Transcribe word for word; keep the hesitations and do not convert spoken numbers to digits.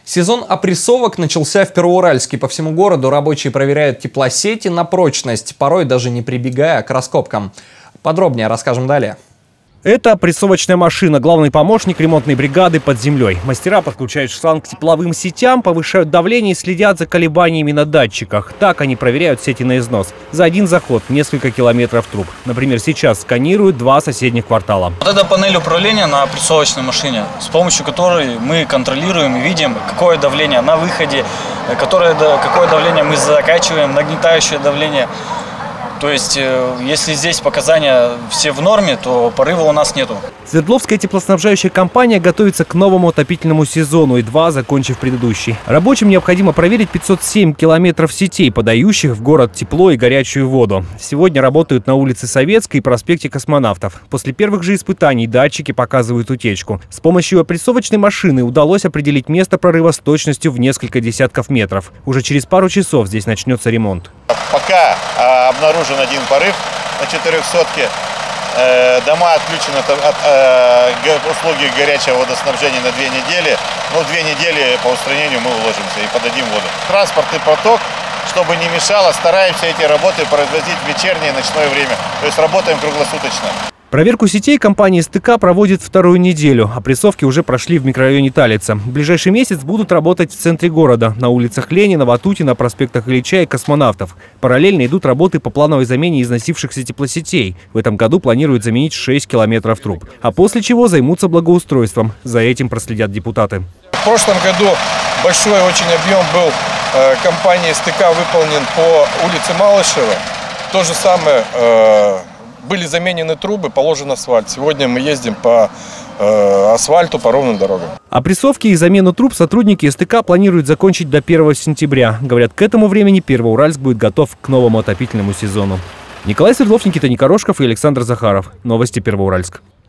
Сезон опрессовок начался в Первоуральске. По всему городу рабочие проверяют теплосети на прочность, порой даже не прибегая к раскопкам. Подробнее расскажем далее. Это опрессовочная машина, главный помощник ремонтной бригады под землей. Мастера подключают шланг к тепловым сетям, повышают давление и следят за колебаниями на датчиках. Так они проверяют сети на износ. За один заход несколько километров труб. Например, сейчас сканируют два соседних квартала. Вот это панель управления на опрессовочной машине, с помощью которой мы контролируем и видим, какое давление на выходе, какое, какое давление мы закачиваем, нагнетающее давление. То есть, если здесь показания все в норме, то порыва у нас нету. Свердловская теплоснабжающая компания готовится к новому отопительному сезону, едва закончив предыдущий. Рабочим необходимо проверить пятьсот семь километров сетей, подающих в город тепло и горячую воду. Сегодня работают на улице Советской и проспекте Космонавтов. После первых же испытаний датчики показывают утечку. С помощью опрессовочной машины удалось определить место прорыва с точностью в несколько десятков метров. Уже через пару часов здесь начнется ремонт. Пока а, обнаружен один порыв на четырехсотке. Э, дома отключены от, от э, услуги горячего водоснабжения на две недели. Ну, две недели по устранению мы уложимся и подадим воду. Транспортный поток, чтобы не мешало, стараемся эти работы производить в вечернее и ночное время. То есть работаем круглосуточно. Проверку сетей компания СТК проводит вторую неделю. Опрессовки уже прошли в микрорайоне Талица. В ближайший месяц будут работать в центре города, на улицах Ленина, Ватутина, проспектах Ильича и Космонавтов. Параллельно идут работы по плановой замене износившихся теплосетей. В этом году планируют заменить шесть километров труб. А после чего займутся благоустройством. За этим проследят депутаты. В прошлом году большой очень объем был э, компанией СТК выполнен по улице Малышева. То же самое... Э, Были заменены трубы, положен асфальт. Сегодня мы ездим по э, асфальту, по ровным дорогам. Опрессовки и замену труб сотрудники СТК планируют закончить до первого сентября. Говорят, к этому времени Первоуральск будет готов к новому отопительному сезону. Николай Свердлов, Никита Никорошков и Александр Захаров. Новости Первоуральск.